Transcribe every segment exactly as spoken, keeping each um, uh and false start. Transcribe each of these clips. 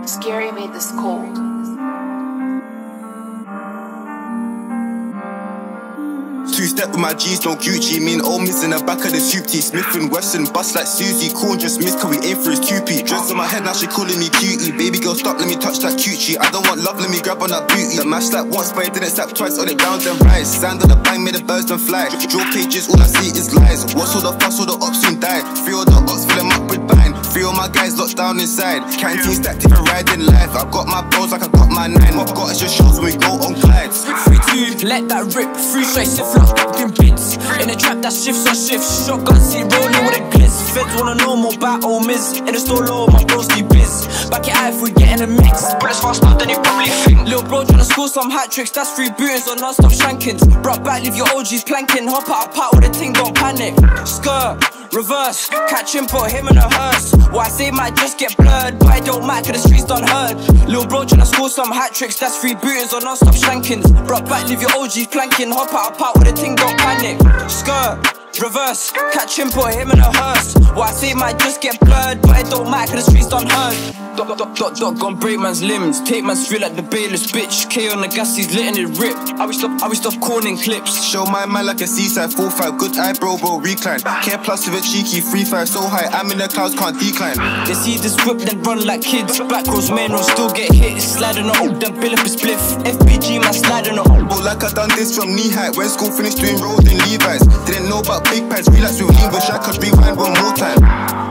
Scary made this cold. Two-step with my G's, no Gucci. Me and Omizz in the back of the soup tea. Smith and Wesson, bust like Susie. Cool just missed, cause we aim for his two-piece. Dress on my head, now she calling me cutie. Baby girl, stop, let me touch that coochie. I don't want love, let me grab on that booty. The mash like once, but it didn't slap twice. On it round and rise. Sand on the bang, made the birds don't fly. Draw pages, all I see is lies. What's all the fuss, all the ops soon died. Three all the ops, fill them up with bind. Three all my guys locked down inside. Canteen stacked if I ride in life. I got my bros like I got my nine. What got us your shows when we go on glides. Free two, let that rip. Free straight, sit flop, in bits. In a trap that shifts on shifts. Shotgun seat rolling with a glitz. Feds wanna know more about Omizz. In the store low, my bros keep biz. Back it out if we get in a mix. Bullets faster than you probably think. Little bro tryna score some hat tricks. That's free bootings or non-stop shankings. Brought back, leave your O Gs planking. Hop out a pot with a ting, don't panic. Skirt, reverse, catch him, put him in a hearse. What I say might just get blurred, but it don't matter cause the streets done heard. Little bro tryna score some hat tricks. That's free bootings or non-stop shankings. Brought back, leave your O Gs planking. Hop out a pot with a ting, don't panic. Skirt, reverse, catch him, put him in a hearse. What I say might just get blurred, but it don't matter cause the streets done heard. Dot, dot, dot, dot, gon' break man's limbs. Take man's feel like the bailiff's bitch. K on the gas, he's letting it rip. I will stop, I will stop corning clips. Show my man like a seaside four five. Good eye bro, bro, recline. Care plus with a cheeky three five. So high, I'm in the clouds, can't decline. They see this whip, then run like kids. Back rows, main rows, still get hit. Sliding on, then bill up a spliff. F B G, man, sliding on. Oh, like I done this from knee height. When school finished doing roads in Levi's. Didn't know about big pads, relax with lean. Wish I could rewind one more time.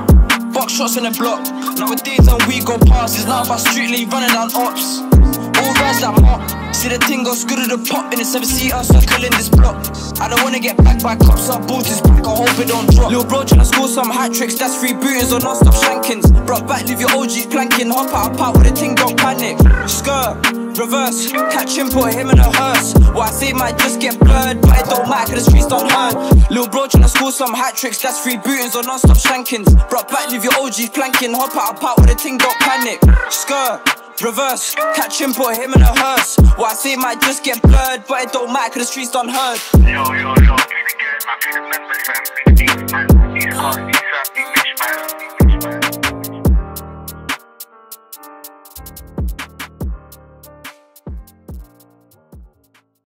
Box shots in the block. Nowadays when we go past, it's not about strictly running down ops. All rise that mop. See the thing goes good at the pop in the seven seater circle in this block. I don't wanna get back by cops, our balls is back, I hope it don't drop. Little bro tryna score some hat tricks, that's free bootings or non-stop shankings. Brought back, leave your O Gs planking. Hop out a pot with a ting, don't panic. Skirt, reverse, catch him, put him in a hearse. What I say might just get blurred, but it don't matter cause the streets don't hurt. Little bro tryna score some hat tricks, that's free bootings or non-stop shankings. Brought back, leave your O Gs planking. Hop out a pot with a ting, don't panic. Skirt, reverse, catch him, put him in a hearse. What I say might just get blurred, but it don't matter cause the streets done heard. Yo, yo, yo, keep it good, man, keep it member, fam, keep it deep, man, keep it hard.